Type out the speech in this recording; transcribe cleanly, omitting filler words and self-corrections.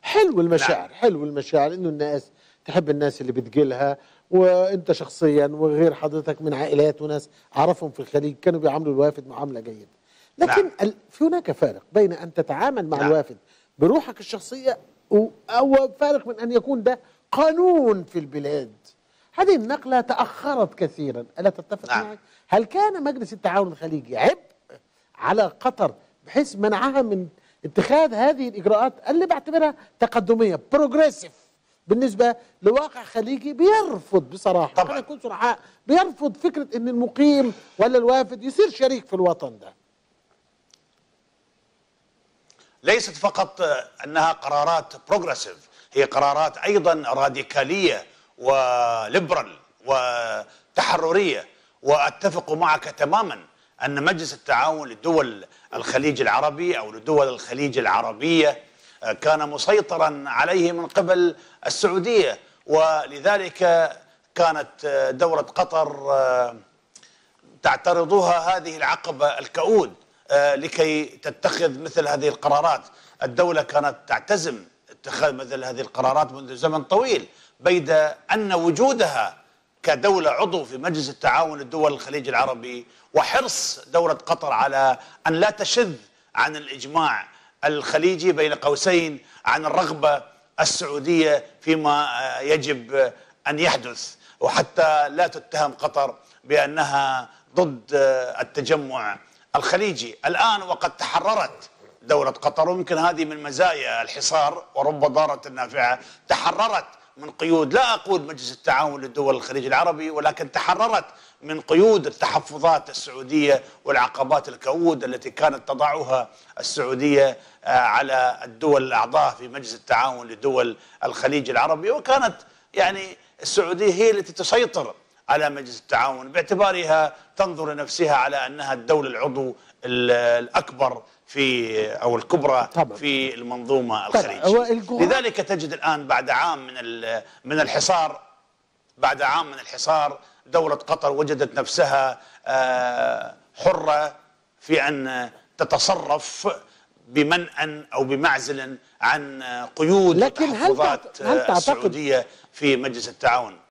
حلو نعم. المشاعر، حلو المشاعر انه الناس تحب الناس اللي بتجيلها. وانت شخصيا وغير حضرتك من عائلات وناس اعرفهم في الخليج كانوا بيعاملوا الوافد معامله جيده. نعم. لكن في هناك فارق بين ان تتعامل مع نعم. الوافد بروحك الشخصيه او فارق من ان يكون ده قانون في البلاد. هذه النقله تاخرت كثيرا، الا تتفق نعم. معي؟ هل كان مجلس التعاون الخليجي عبء على قطر بحيث منعها من اتخاذ هذه الاجراءات اللي بعتبرها تقدميه بروجريسيف بالنسبه لواقع خليجي بيرفض بصراحه، طبعا خلينا نكون صرحاء، بيرفض فكره ان المقيم ولا الوافد يصير شريك في الوطن ده؟ ليست فقط انها قرارات بروجريسيف، هي قرارات ايضا راديكاليه وليبرال وتحرريه. واتفق معك تماما ان مجلس التعاون لدول الخليج العربي او لدول الخليج العربيه كان مسيطرا عليه من قبل السعوديه، ولذلك كانت دوله قطر تعترضها هذه العقبه الكؤود لكي تتخذ مثل هذه القرارات. الدولة كانت تعتزم اتخاذ مثل هذه القرارات منذ زمن طويل، بيد أن وجودها كدولة عضو في مجلس التعاون لدول الخليج العربي وحرص دولة قطر على أن لا تشذ عن الإجماع الخليجي، بين قوسين عن الرغبة السعودية فيما يجب أن يحدث، وحتى لا تتهم قطر بأنها ضد التجمع الخليجي. الآن وقد تحررت دولة قطر، ويمكن هذه من مزايا الحصار ورب ضارة نافعة، تحررت من قيود، لا أقول مجلس التعاون لدول الخليج العربي، ولكن تحررت من قيود التحفظات السعودية والعقبات الكؤود التي كانت تضعها السعودية على الدول الأعضاء في مجلس التعاون لدول الخليج العربي. وكانت يعني السعودية هي التي تسيطر على مجلس التعاون باعتبارها تنظر لنفسها على أنها الدولة العضو الأكبر في أو الكبرى طبعا في المنظومة الخليجية. لذلك تجد الآن بعد عام من الحصار، بعد عام من الحصار دولة قطر وجدت نفسها حرة في أن تتصرف بمنأى أو بمعزل عن قيود لكن وتحفظات السعودية في مجلس التعاون.